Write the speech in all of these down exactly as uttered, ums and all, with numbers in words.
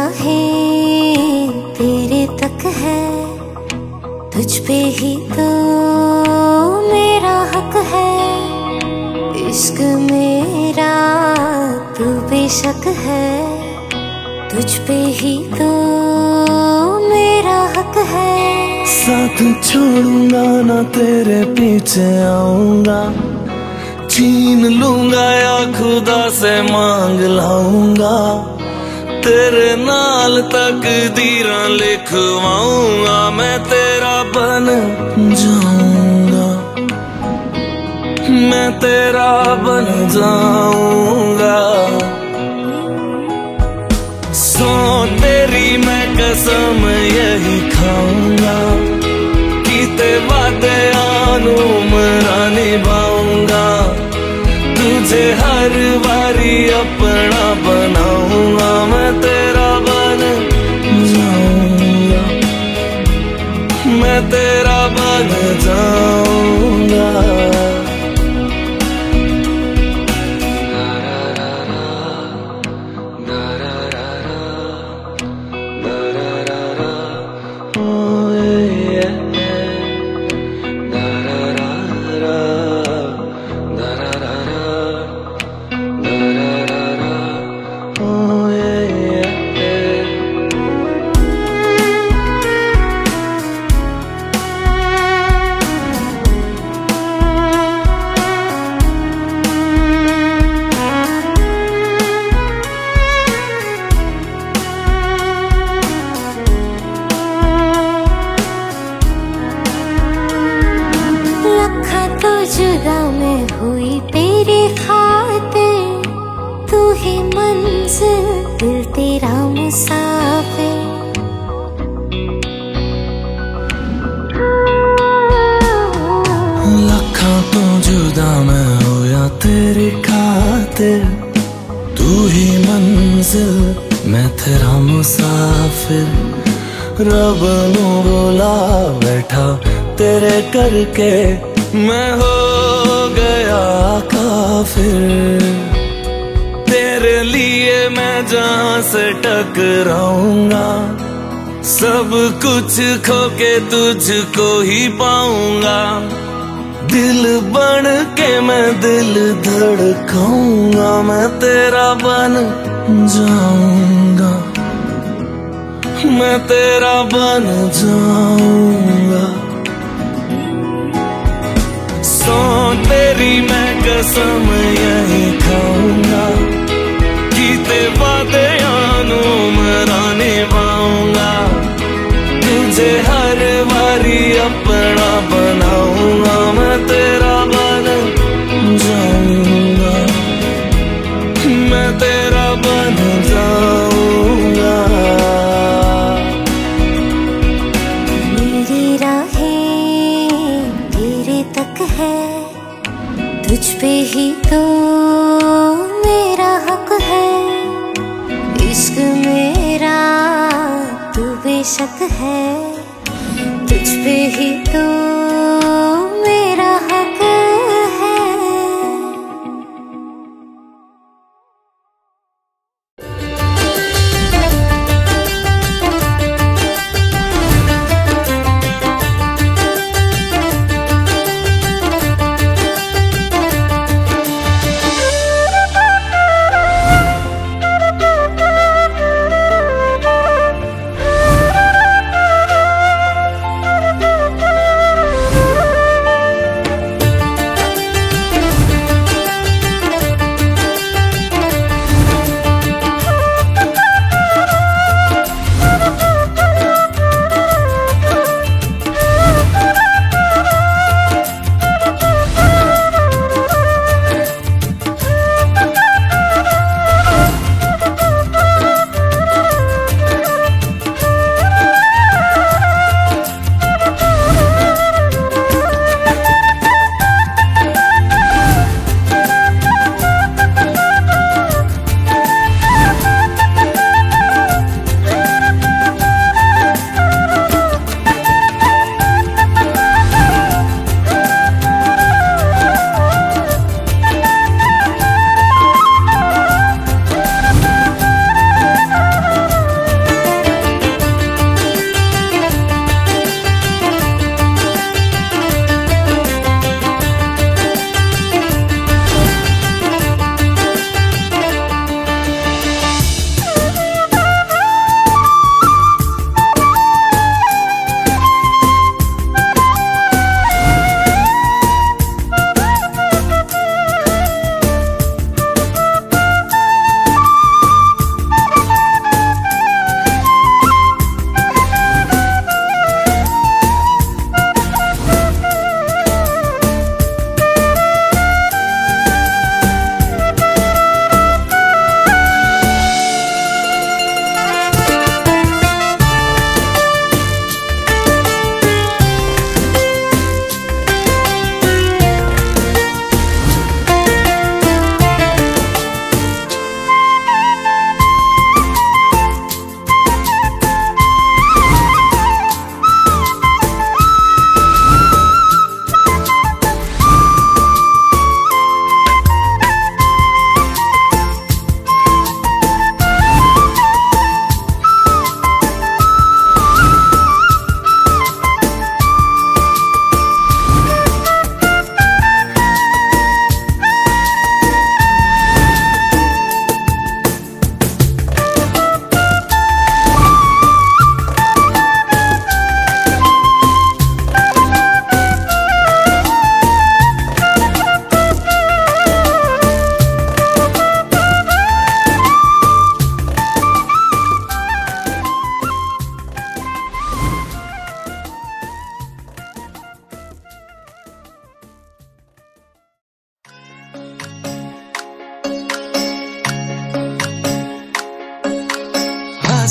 राहें तेरे तक है, तुझ पे ही तो मेरा हक है। इश्क मेरा तू बेशक है, तुझ पे ही तो मेरा हक है। साथ छोड़ूंगा ना तेरे पीछे आऊंगा, छीन लूंगा या खुदा से मांग लाऊंगा। तेरे नाल तकदीरां लिखवाऊंगा, मैं तेरा बन जाऊंगा, मैं तेरा बन जाऊंगा। सौ तेरी मैं कसम यही खाऊंगा, कीते वादे आनू मरा निभाऊंगा। तुझे हर बारी अपना बनाऊंगा, मैं तेरा बन जाऊंगा, मैं तेरा बन जाऊंगा। जुदा मैं हुई तेरी खातिर, तू ही मंजिल दिल तेरा मुसाफिर। लखा तो जुदा मैं होया तेरी खातिर, तू ही मंजिल मैं तेरा मुसाफिर। रब नू बुला बैठा तेरे करके, मैं हो गया काफिर। तेरे लिए मैं जहां से टकराऊंगा, सब कुछ खो के तुझको ही पाऊंगा। दिल बन के मैं दिल धड़काऊंगा, मैं तेरा बन जाऊंगा, मैं तेरा बन जाऊंगा। सौ तेरी मैं कसम यही खाऊंगा, कीते वादे आनू मरा निभाऊंगा। तुझे हर बारी अपना बनाऊंगा, मैं तेरा बन जाऊंगा, मैं तेरा बन जाऊंगा। मेरी राहें तेरे तक है, तुझ पे ही तो मेरा हक है। इश्क मेरा तू बेशक है, तुझ पे ही तो मेरा हक है।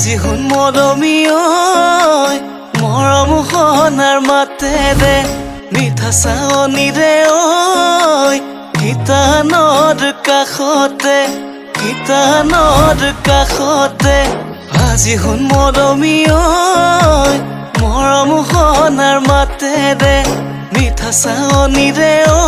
আজি শুন মৰমী ঐ মৰম হনাৰ মাতে দে মিঠা চাৱনীৰে ঐ গীতানৰ কাষতে গীতানৰ কাষতে আজি শুন মৰমী ঐ মৰম হনাৰ মাতে দে মিঠা চাৱনীৰে ঐ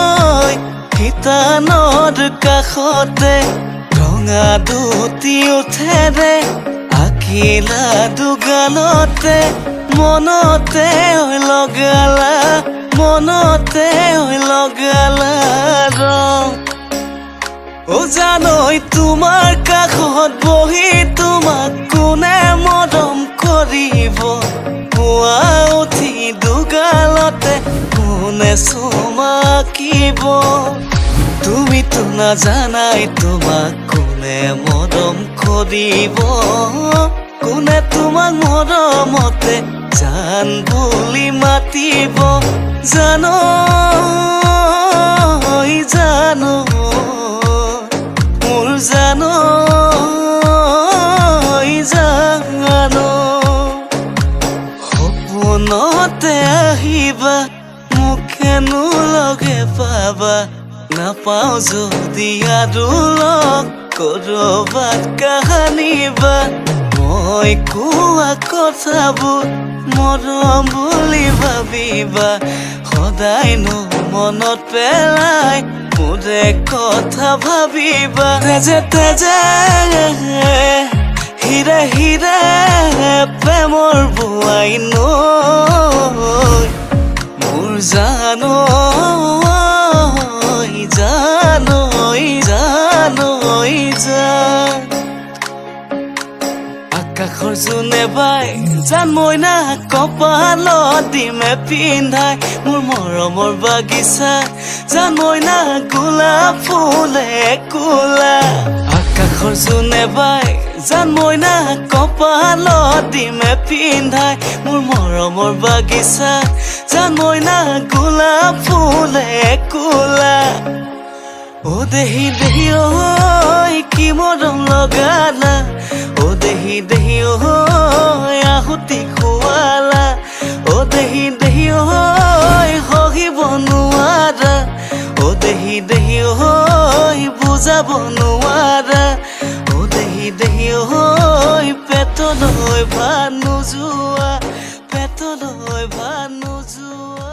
গীতানৰ কাষতে ৰঙা দুটি উঠে দে আকিলা দুগালতে মনতে হৈ লগালা মনতে হৈ লগালা ৰং ও জানৈ তোমাৰ কাষত বহি তোমাক কোনে মৰম কৰিব পুৱা উঠি দুগালতে কোনে চুমাকিব তুমিতো নাজানাই তোমাক কোনে মৰম কৰিব কোনে তোমাক মৰমতে জান বুলি মাতিব জানো জানো মোৰ জানো জানো সপোনতে আহিবা মুখেনো লগে পাবা নাপাওঁ যদি আৰু লগ কৰবাত কাহানিবা মই কোৱা কথাবোৰ মৰম বুলি ভাবিবা সদায়নো মনত পেলাই মোৰে কথা ভাবিবা তেজে তেজে হিৰে হিৰে প্ৰেমৰ বোৱাই নৈ মোৰ জানো জানৈ জানৈ জান আকাশৰ জোনে বাই জান মইনা কপালত দিমে পিন্ধাই মোৰ মৰমৰ বাগিচা জান মইনা গোলাপ ফুলে কোলা আকাশৰ জোনে বাই জান মইনা কপালত দিমে পিন্ধাই মোৰ মৰমৰ বাগিচা জান মইনা গোলাপ ফুলে কোলা ও দেহি দেহি ঐ কি মৰম লগালা ও দেহি দেহি ঐ আহুতি খুৱালা ও দেহি দেহি ঐ সহিব নোৱাৰা ও দেহি দেহি ঐ বুজাব নোৱাৰা ও দেহি দেহি ঐ পেটলৈ ভাত নোযোৱা পেটলৈ ভাত নোযোৱা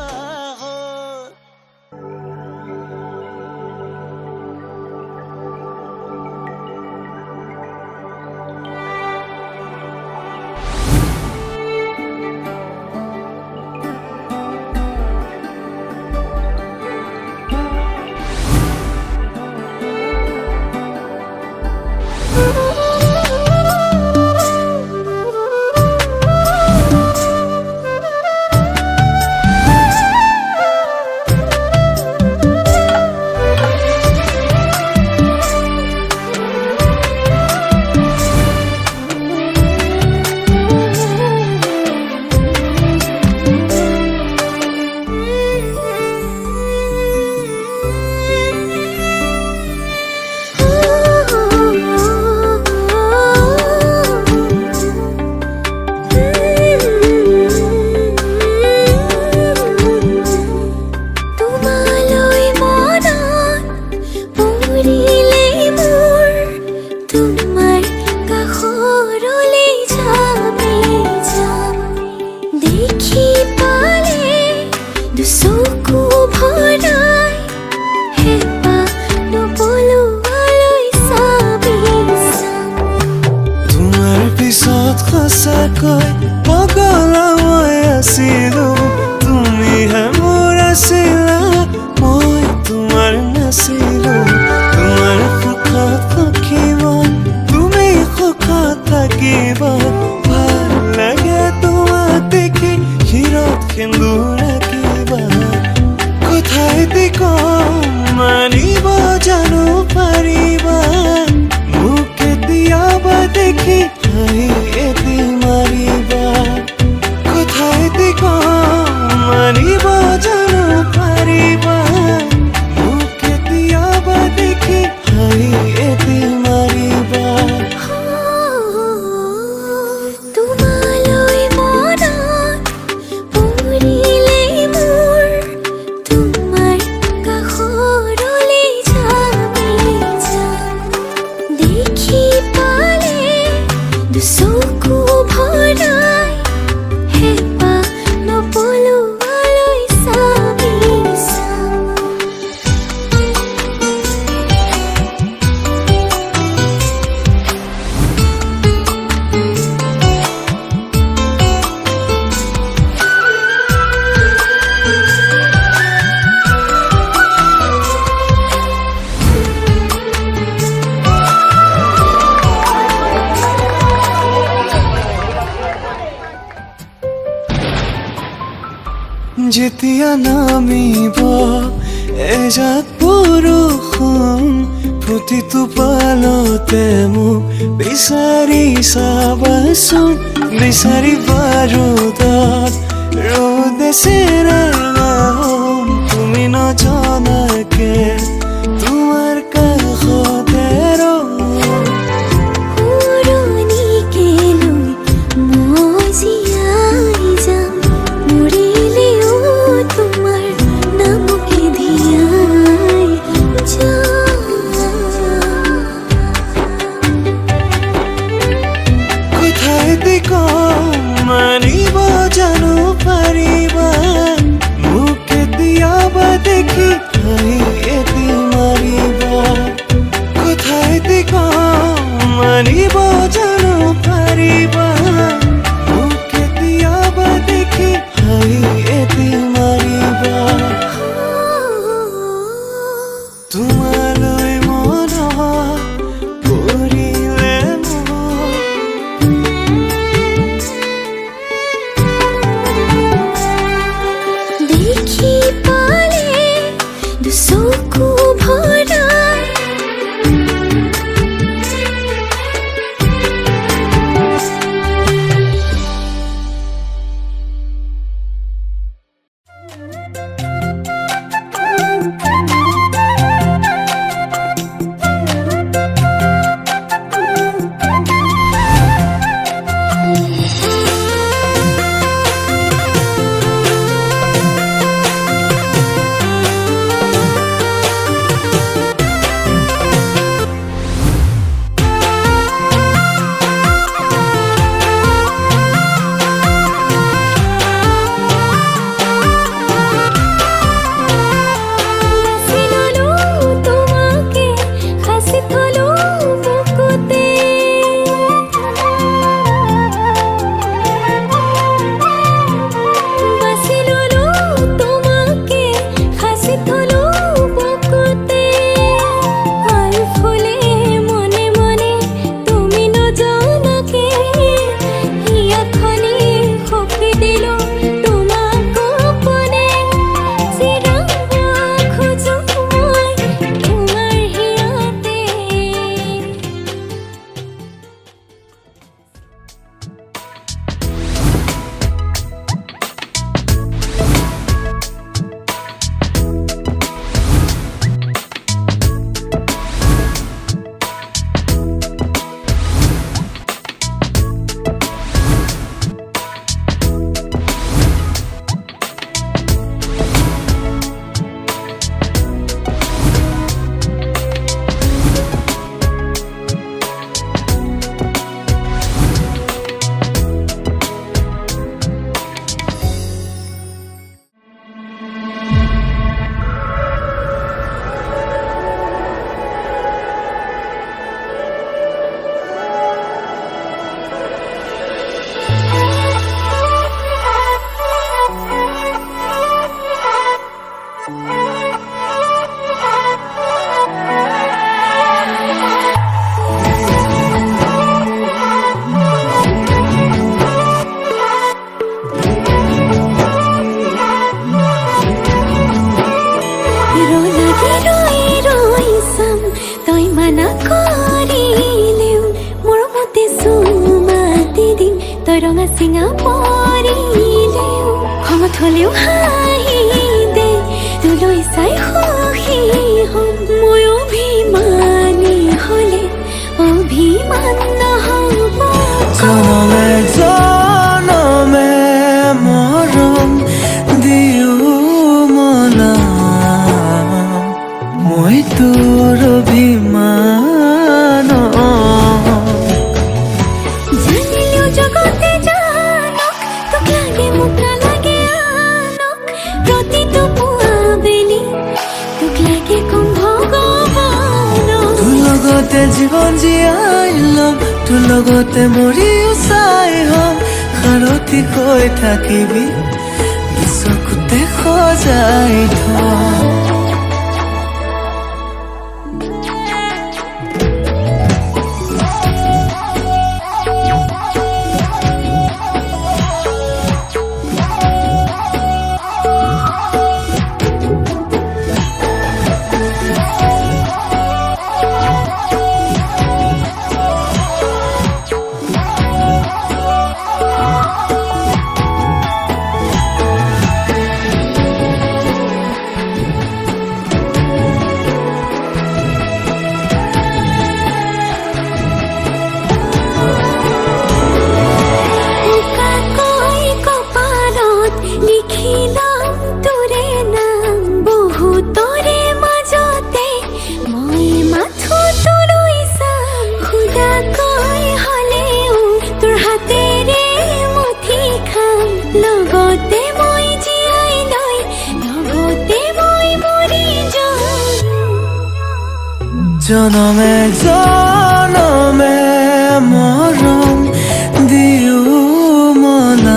যেতিয়া নামিব এজাক বৰষুণ প্ৰতিটো পালতে মোক বিচাৰি চাবাচোন বিচাৰি বাৰুদত ৰ'দে চেৰেঙাম তুমি নজনাকে তোমাৰ কাষতে মানিব জানো পাৰিবা মোক কেতিয়াবা দেখি হাঁহি এটি মাৰিবা কথাই মানিব জানো পাৰিবা মোক কেতিয়াবা দেখি হাঁহি এটি মাৰিবা তোমালৈ মন পৰিলে জীৱন জীয়াই লম তোৰ লগতে মৰিও চাই হম সাৰথি কৈ থাকিবি চকুতে সজাই থম জনমে জনমে মৰম দিও মনা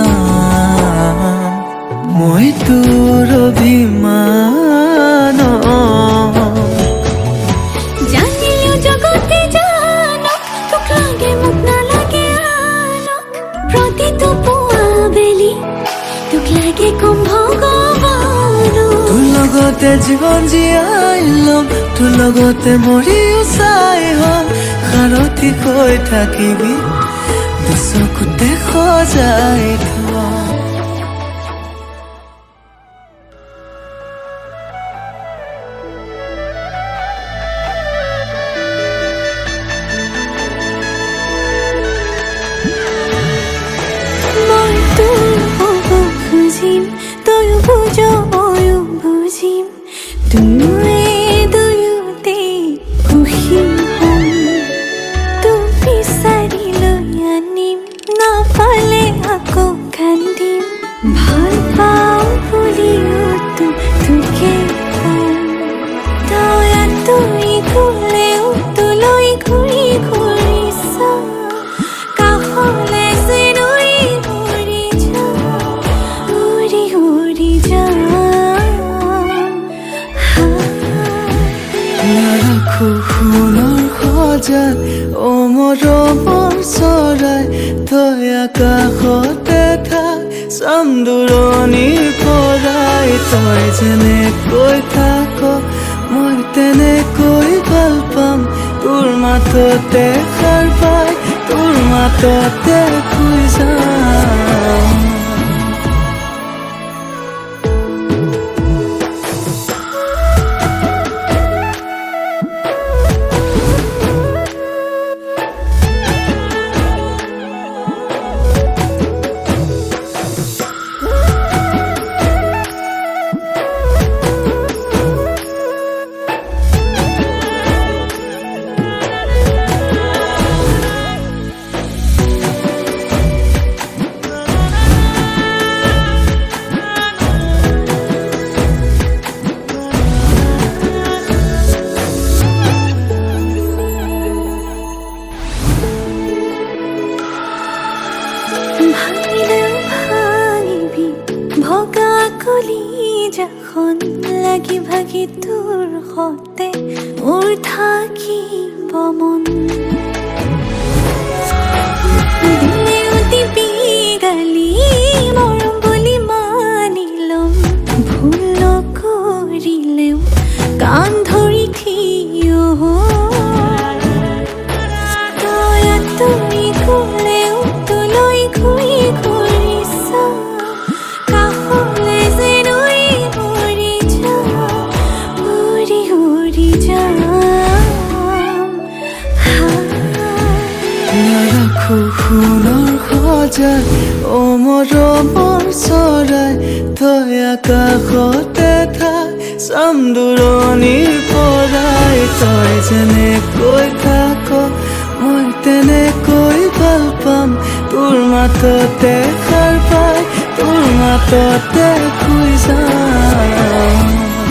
মই তোৰ অভিমান জানিও জগতে জানক তোক লাগে মোক নালাগে আনক প্ৰতিটো পুৱা বেলি তোক লাগে কম ভগৱান তোৰ লগতে জীৱন জীয়াই লম তোৰ লগতে মৰিও চাই হম সাৰথি হৈ থাকিবি দুচকুতে সজাই থম তয়ো বুঝ ময়ো বুঝিম দুয়ে দুয়োতে সুখী হম তোক বিচাৰি লৈ আনিম নাপালে আকৌ কান্দিম ভাল পাওঁ বুলিও তোক তোকে কম তই আঁতৰি গ'লেও তোলৈ ঘূৰি ঘূৰি চাম কাষলে সোণৰ সজাত অ মৰমৰ চৰাই তই আকাশতে থাক চাম দূৰণিৰ পৰাই তই যেনেকৈ থাক মই তেনেকৈ ভাল পাম তোৰ মাততে সাৰ পাই তোৰ মাততে শুই যাম ভগা কলিজাখন লাগি ভাগি তোৰ সতে মোৰ থাকিব মন দিলেও দিবি গালি মৰম বুলি মানি ল'ম ভুল নকৰিলেও কাণ ধৰি থিয় তই আঁতৰি গ'লেও তোলৈ ঘূৰি ঘূৰি চাম সোণৰ সজাত অ মৰমৰ চৰাই তই আকাশতে থাক চাম দূৰণিৰ পৰাই তই যেনেকৈ থাক মই তেনেকৈ ভাল পাম তোৰ মাততে সাৰ পাই তোৰ মাততে শুই যাম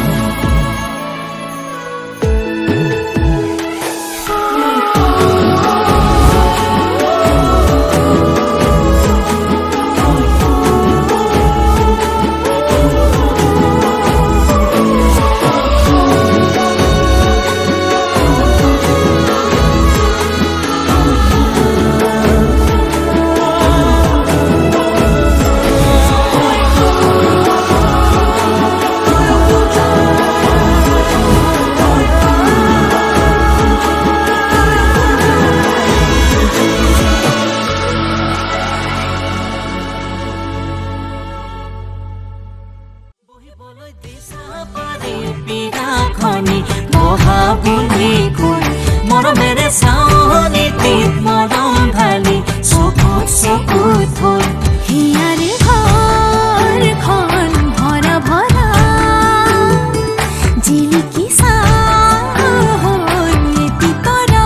মৰমেৰে চাওনি মৰম ঢালি চকুত চকুত থৈ হিয়াৰে ঘৰখন ভৰা ভৰা জিলিকি চাতি তৰা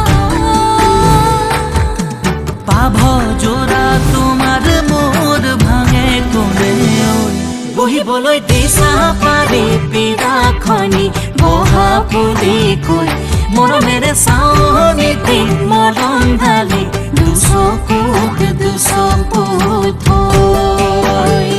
পাভ জোৰা তোমাৰ মোৰ ভাঙে কোনে বহিবলৈ দিছা পাৰি পীড়াখনি বহা বুলি কৈ মৰমেৰে চাৱনি দিন মৰম ঢালি দুচকুত দুচকুত থৈ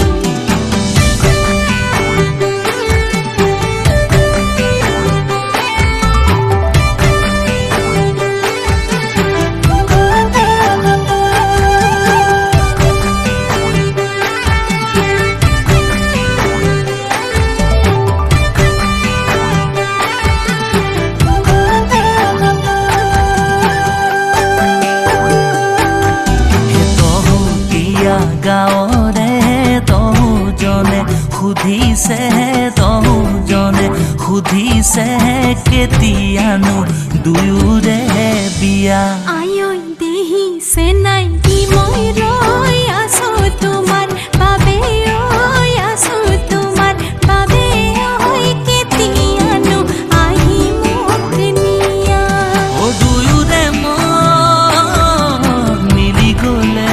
গাঁৱৰে তহুজনে সুধিছে তহুজনে সুধিছে কেতিয়ানো দুয়োৰে বিয়া আয়ৈ দেহিছে নাই কি মই ৰৈ আছো তোমাৰ বাবে ঐ আছো তোমাৰ বাবে ঐ কেতিয়ানো আহি মোক নিয়া অ দুয়োৰে মন মিলি গ'লে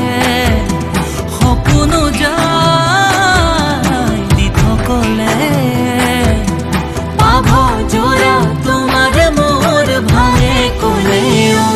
সপোনো যায় দি থকলে পাভ জোৰা তোমাৰ মোৰ ভাঙে ক'লে ঐ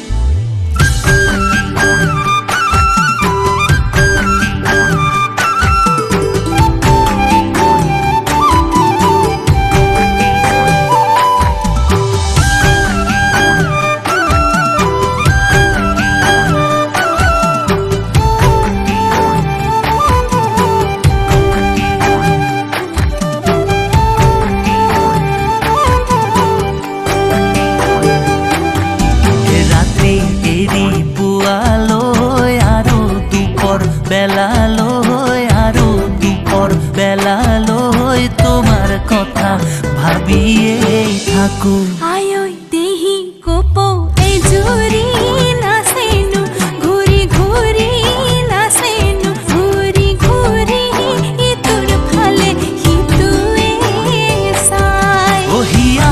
বেলালৈ আৰু দুপৰ বেলালৈ তোমাৰ কথা ভাবিয়েই থাকো আয়ৈ দেহি কোপ এজুৰি নাচেনো ঘূৰি ঘূৰি নাচেনো ঘূৰি ঘূৰি ইটোৰ ফালে সিটোৱে চাই অহিয়া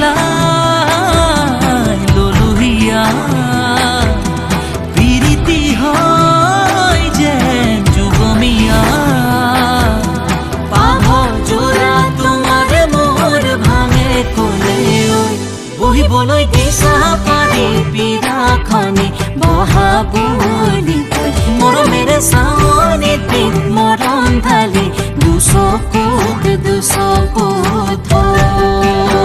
সলাই ললো হিয়া বিৰিতি হয় যেন যুগমীয়া পাভ জোৰা তোমাৰ মোৰ ভাঙে ক'লে ঐ বহিবলৈ দিছা পাৰি পিৰাখনি বহা বুলি কৈ মৰমেৰে চাৱনি দিন মৰম ঢালি দুচকুত দুচকুত থৈ